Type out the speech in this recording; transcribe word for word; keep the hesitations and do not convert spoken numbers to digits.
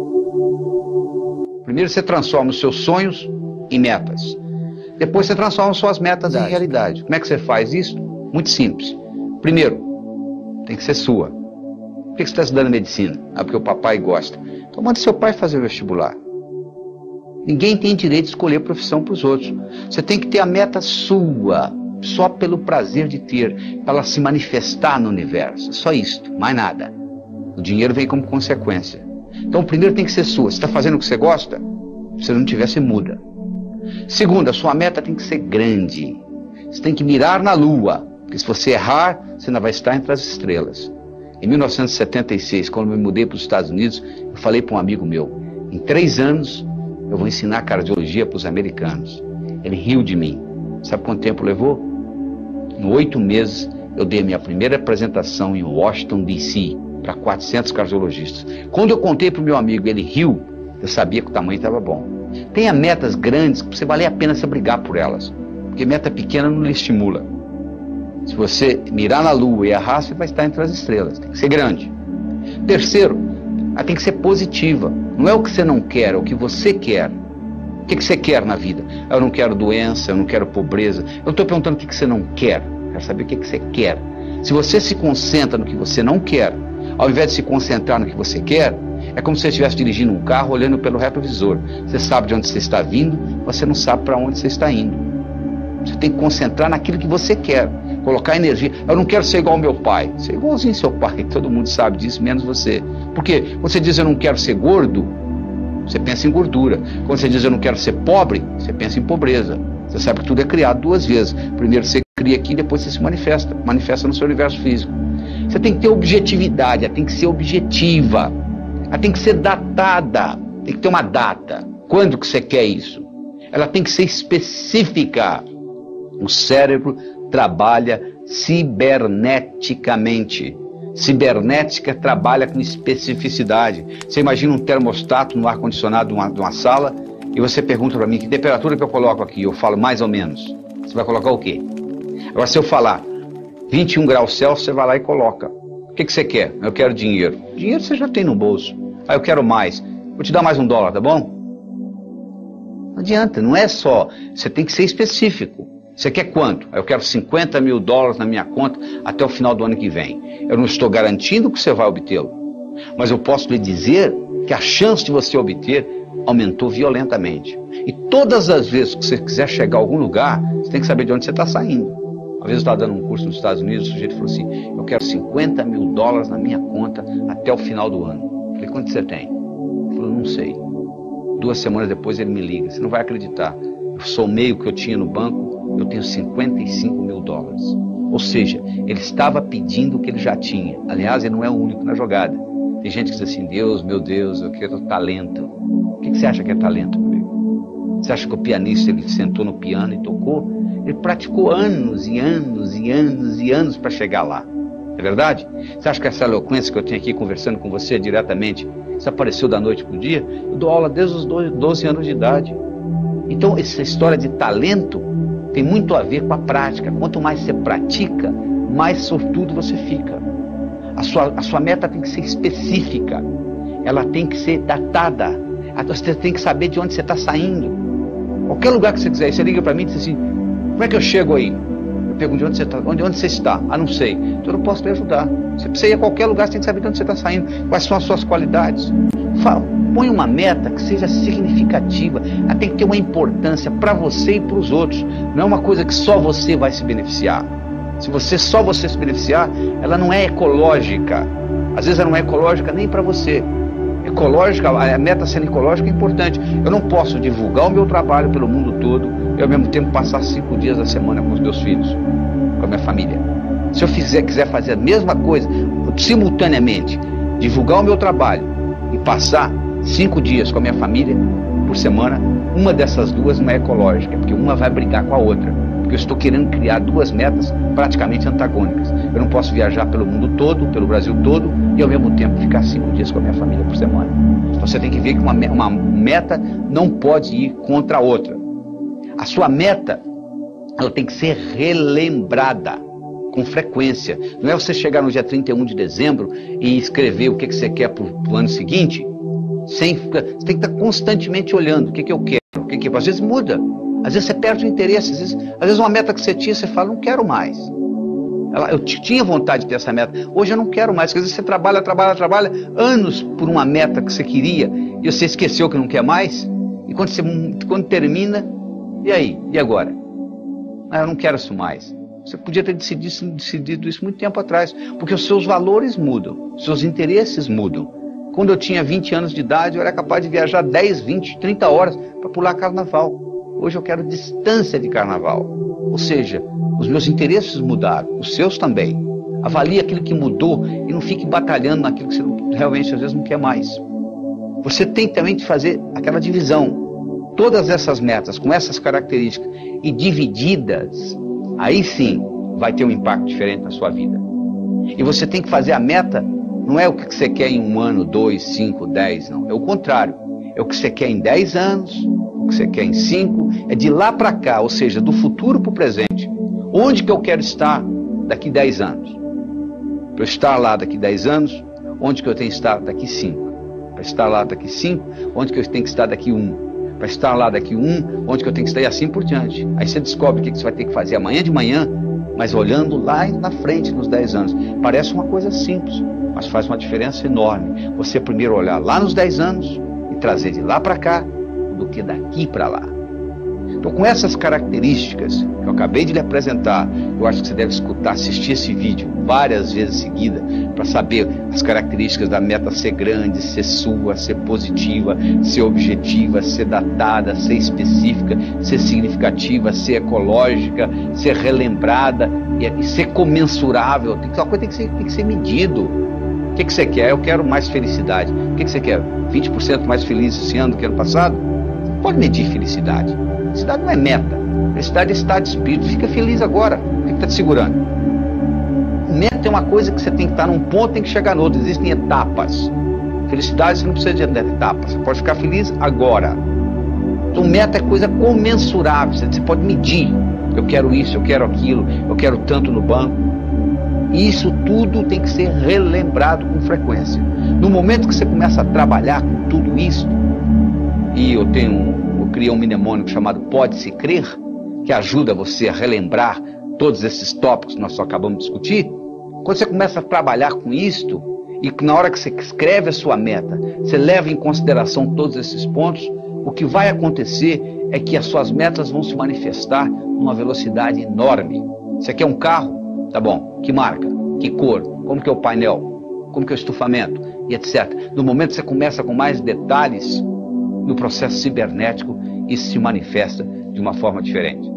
Primeiro você transforma os seus sonhos em metas. Depois você transforma suas metas em realidade. Como é que você faz isso? Muito simples. Primeiro, tem que ser sua. Por que você está estudando medicina? Ah, porque o papai gosta. Então manda seu pai fazer o vestibular. Ninguém tem direito de escolher profissão para os outros. Você tem que ter a meta sua, só pelo prazer de ter, para ela se manifestar no universo. Só isso, mais nada. O dinheiro vem como consequência. Então, primeiro tem que ser sua. Você está fazendo o que você gosta? Se não tiver, você muda. Segundo, a sua meta tem que ser grande. Você tem que mirar na lua, porque se você errar, você ainda vai estar entre as estrelas. Em mil novecentos e setenta e seis, quando eu me mudei para os Estados Unidos, eu falei para um amigo meu, em três anos eu vou ensinar cardiologia para os americanos. Ele riu de mim. Sabe quanto tempo levou? Em oito meses eu dei a minha primeira apresentação em Washington, D C, para quatrocentos cardiologistas. Quando eu contei para o meu amigo, ele riu, eu sabia que o tamanho estava bom. Tenha metas grandes, que você vale a pena você brigar por elas, porque meta pequena não lhe estimula. Se você mirar na lua e errar, você vai estar entre as estrelas. Tem que ser grande. Terceiro, ela tem que ser positiva. Não é o que você não quer, é o que você quer. O que você quer na vida? Eu não quero doença, eu não quero pobreza. Eu não estou perguntando o que você não quer. Eu quero saber o que você quer. Se você se concentra no que você não quer, ao invés de se concentrar no que você quer, é como se você estivesse dirigindo um carro olhando pelo retrovisor. Você sabe de onde você está vindo, você não sabe para onde você está indo. Você tem que concentrar naquilo que você quer. Colocar energia. Eu não quero ser igual ao meu pai. Ser igualzinho ao seu pai, todo mundo sabe disso, menos você. Porque quando você diz eu não quero ser gordo, você pensa em gordura. Quando você diz eu não quero ser pobre, você pensa em pobreza. Você sabe que tudo é criado duas vezes. Primeiro você cria aqui, depois você se manifesta. Manifesta no seu universo físico. Você tem que ter objetividade, ela tem que ser objetiva. Ela tem que ser datada. Tem que ter uma data. Quando que você quer isso? Ela tem que ser específica. O cérebro trabalha ciberneticamente. Cibernética trabalha com especificidade. Você imagina um termostato no ar-condicionado de uma, de uma sala e você pergunta para mim que temperatura que eu coloco aqui. Eu falo mais ou menos. Você vai colocar o quê? Agora se eu falar vinte e um graus Celsius, você vai lá e coloca. O que, que você quer? Eu quero dinheiro. Dinheiro você já tem no bolso. Ah, eu quero mais. Vou te dar mais um dólar, tá bom? Não adianta, não é só. Você tem que ser específico. Você quer quanto? Eu quero cinquenta mil dólares na minha conta até o final do ano que vem. Eu não estou garantindo que você vai obtê-lo, mas eu posso lhe dizer que a chance de você obter aumentou violentamente. E todas as vezes que você quiser chegar a algum lugar, você tem que saber de onde você está saindo. Uma vez eu estava dando um curso nos Estados Unidos, o sujeito falou assim, eu quero cinquenta mil dólares na minha conta até o final do ano. Eu falei, quanto você tem? Ele falou, não sei. Duas semanas depois ele me liga, você não vai acreditar. Eu somei o que eu tinha no banco, eu tenho cinquenta e cinco mil dólares. Ou seja, ele estava pedindo o que ele já tinha. Aliás, ele não é o único na jogada. Tem gente que diz assim, Deus, meu Deus, eu quero talento. O que você acha que é talento, meu amigo? Você acha que o pianista, ele sentou no piano e tocou? Ele praticou anos e anos e anos e anos para chegar lá. É verdade? Você acha que essa eloquência que eu tenho aqui conversando com você diretamente, isso apareceu da noite para o dia? Eu dou aula desde os doze anos de idade. Então, essa história de talento tem muito a ver com a prática. Quanto mais você pratica, mais sortudo você fica. A sua, a sua meta tem que ser específica. Ela tem que ser datada. Você tem que saber de onde você está saindo. Qualquer lugar que você quiser, você liga para mim e diz assim, como é que eu chego aí? Eu pergunto, de onde você está? Onde, onde você está? Ah, não sei. Então eu não posso te ajudar. Você precisa ir a qualquer lugar, você tem que saber de onde você está saindo. Quais são as suas qualidades. Fala, põe uma meta que seja significativa. Ela tem que ter uma importância para você e para os outros. Não é uma coisa que só você vai se beneficiar. Se você só você se beneficiar, ela não é ecológica. Às vezes ela não é ecológica nem para você. Ecológica, a meta sendo ecológica é importante. Eu não posso divulgar o meu trabalho pelo mundo todo e ao mesmo tempo passar cinco dias da semana com os meus filhos, com a minha família. Se eu fizer, quiser fazer a mesma coisa, simultaneamente, divulgar o meu trabalho e passar cinco dias com a minha família por semana, uma dessas duas não é ecológica, porque uma vai brigar com a outra. Porque eu estou querendo criar duas metas praticamente antagônicas. Eu não posso viajar pelo mundo todo, pelo Brasil todo, e ao mesmo tempo ficar cinco dias com a minha família por semana. Então você tem que ver que uma, uma meta não pode ir contra a outra. A sua meta, ela tem que ser relembrada com frequência. Não é você chegar no dia trinta e um de dezembro e escrever o que, que você quer para o ano seguinte Sem, você tem que estar constantemente olhando o que, que eu quero, o que, que às vezes muda, às vezes você perde o interesse, às vezes, às vezes uma meta que você tinha, você fala, não quero mais. Ela, eu tinha vontade de ter essa meta, hoje eu não quero mais, porque às vezes você trabalha, trabalha, trabalha anos por uma meta que você queria e você esqueceu que não quer mais, e quando, você, quando termina, e aí? E agora? Ah, eu não quero isso mais. Você podia ter decidido, decidido isso muito tempo atrás, porque os seus valores mudam, os seus interesses mudam. Quando eu tinha vinte anos de idade, eu era capaz de viajar dez, vinte, trinta horas para pular carnaval. Hoje eu quero distância de carnaval. Ou seja, os meus interesses mudaram, os seus também. Avalie aquilo que mudou e não fique batalhando naquilo que você realmente às vezes não quer mais. Você tem também de fazer aquela divisão. Todas essas metas com essas características e divididas, aí sim vai ter um impacto diferente na sua vida. E você tem que fazer a meta, não é o que você quer em um ano, dois, cinco, dez, não. É o contrário. É o que você quer em dez anos, o que você quer em cinco, é de lá para cá, ou seja, do futuro para o presente. Onde que eu quero estar daqui dez anos? Para eu estar lá daqui dez anos, onde que eu tenho que estar daqui cinco? Para estar lá daqui cinco, onde que eu tenho que estar daqui um? Para estar lá daqui um, onde que eu tenho que estar e assim por diante. Aí você descobre o que você vai ter que fazer amanhã de manhã, mas olhando lá na frente, nos dez anos. Parece uma coisa simples, mas faz uma diferença enorme. Você primeiro olhar lá nos dez anos e trazer de lá para cá, do que daqui para lá. Então, com essas características que eu acabei de lhe apresentar, eu acho que você deve escutar, assistir esse vídeo várias vezes seguidas para saber as características da meta ser grande, ser sua, ser positiva, ser objetiva, ser datada, ser específica, ser significativa, ser ecológica, ser relembrada e ser comensurável. Tem que, uma coisa tem que ser, tem que ser medido. O que, que você quer? Eu quero mais felicidade. O que, que você quer? vinte por cento mais feliz esse ano do que ano passado? Você pode medir felicidade. Felicidade não é meta. Felicidade é estado de espírito. Fica feliz agora. O que está te segurando? Meta é uma coisa que você tem que estar num ponto e tem que chegar no outro. Existem etapas. Felicidade você não precisa de etapas. Você pode ficar feliz agora. Então meta é coisa comensurável. Você pode medir. Eu quero isso, eu quero aquilo, eu quero tanto no banco. E isso tudo tem que ser relembrado com frequência. No momento que você começa a trabalhar com tudo isso, e eu tenho, eu criei um mnemônico chamado Pode-se Crer, que ajuda você a relembrar todos esses tópicos que nós só acabamos de discutir. Quando você começa a trabalhar com isto, e na hora que você escreve a sua meta, você leva em consideração todos esses pontos, o que vai acontecer é que as suas metas vão se manifestar numa velocidade enorme. Você quer um carro? Tá bom. Que marca? Que cor? Como que é o painel? Como que é o estufamento? E etcétera. No momento que você começa com mais detalhes, no processo cibernético, isso se manifesta de uma forma diferente.